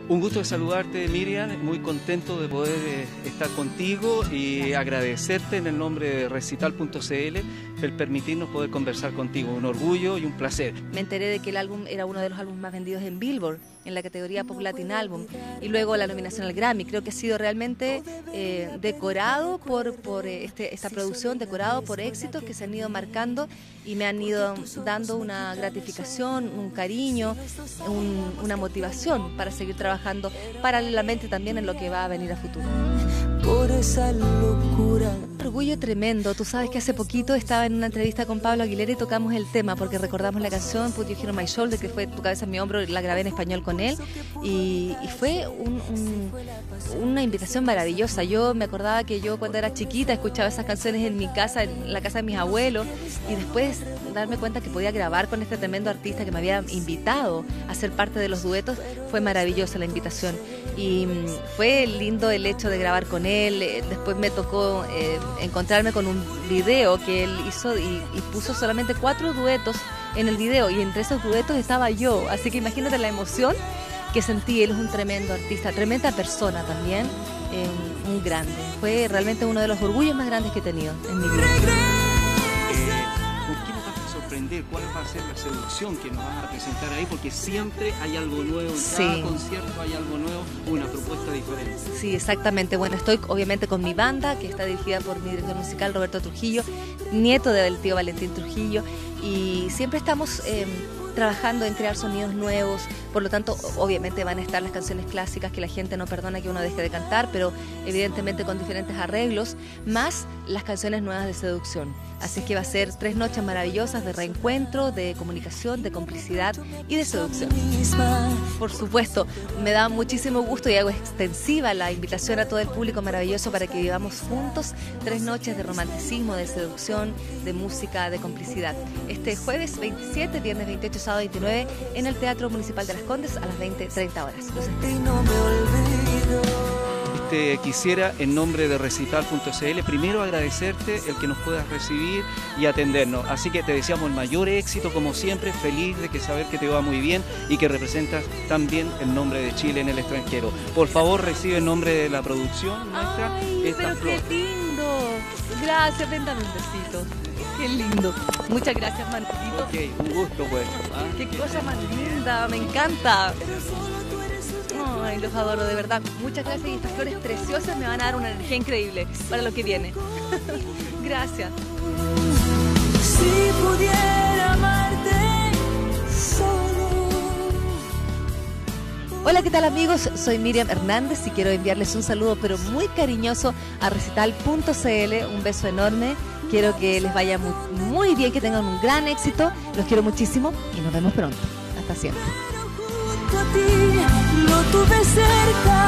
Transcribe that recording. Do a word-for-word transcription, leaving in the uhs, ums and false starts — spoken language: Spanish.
Un gusto de saludarte, Miriam, muy contento de poder eh, estar contigo y agradecerte en el nombre de Recital punto c l el permitirnos poder conversar contigo. Un orgullo y un placer. Me enteré de que el álbum era uno de los álbumes más vendidos en Billboard, en la categoría Pop Latin Album, y luego la nominación al Grammy. Creo que ha sido realmente eh, decorado por, por este, esta producción, decorado por éxitos que se han ido marcando y me han ido dando una gratificación, un cariño, un, una motivación para seguir trabajando paralelamente también en lo que va a venir a futuro. Por esa locura. Un orgullo tremendo. Tú sabes que hace poquito estaba en una entrevista con Pablo Aguilera y tocamos el tema porque recordamos la canción Put Your Head on My Shoulder, que fue Tu cabeza en mi hombro, la grabé en español con él y, y fue un, un, una invitación maravillosa. Yo me acordaba que yo cuando era chiquita escuchaba esas canciones en mi casa, en la casa de mis abuelos, y después darme cuenta que podía grabar con este tremendo artista que me había invitado a ser parte de los duetos, fue maravillosa la invitación y fue lindo el hecho de grabar con él. Después me tocó eh, encontrarme con un video que él hizo y, y puso solamente cuatro duetos en el video y entre esos duetos estaba yo, así que imagínate la emoción que sentí. Él es un tremendo artista, tremenda persona también, eh, un grande. Fue realmente uno de los orgullos más grandes que he tenido en mi vida. ¿Cuál va a ser la seducción que nos vas a presentar ahí? Porque siempre hay algo nuevo, en sí. cada concierto hay algo nuevo, una propuesta diferente. Sí, exactamente. Bueno, estoy obviamente con mi banda, que está dirigida por mi director musical Roberto Trujillo, nieto del tío Valentín Trujillo, y siempre estamos eh, trabajando en crear sonidos nuevos. Por lo tanto, obviamente van a estar las canciones clásicas que la gente no perdona que uno deje de cantar, pero evidentemente con diferentes arreglos, más las canciones nuevas de seducción. Así que va a ser tres noches maravillosas de reencuentro, de comunicación, de complicidad y de seducción. Por supuesto, me da muchísimo gusto y hago extensiva la invitación a todo el público maravilloso para que vivamos juntos tres noches de romanticismo, de seducción, de música, de complicidad. Este jueves veintisiete, viernes veintiocho, sábado veintinueve en el Teatro Municipal de Las Condes a las veinte treinta horas. Los Te quisiera, en nombre de Recital punto c l, primero agradecerte el que nos puedas recibir y atendernos. Así que te deseamos el mayor éxito, como siempre, feliz de que saber que te va muy bien y que representas también el nombre de Chile en el extranjero. Por favor, recibe en nombre de la producción nuestra Ay, esta pero flor. qué lindo. Gracias, ven, dame un besito. Qué lindo. Muchas gracias, Manolito. Ok, un gusto, pues. ¿Ah? Qué cosa más linda, me encanta. Ay, los adoro, de verdad. Muchas gracias y estas flores preciosas me van a dar una energía increíble para lo que viene. Gracias. Si pudiera amarte solo. Hola, ¿qué tal, amigos? Soy Miriam Hernández y quiero enviarles un saludo pero muy cariñoso a Recital punto c l. Un beso enorme. Quiero que les vaya muy, muy bien, que tengan un gran éxito. Los quiero muchísimo y nos vemos pronto. Hasta siempre. A ti lo tuve cerca.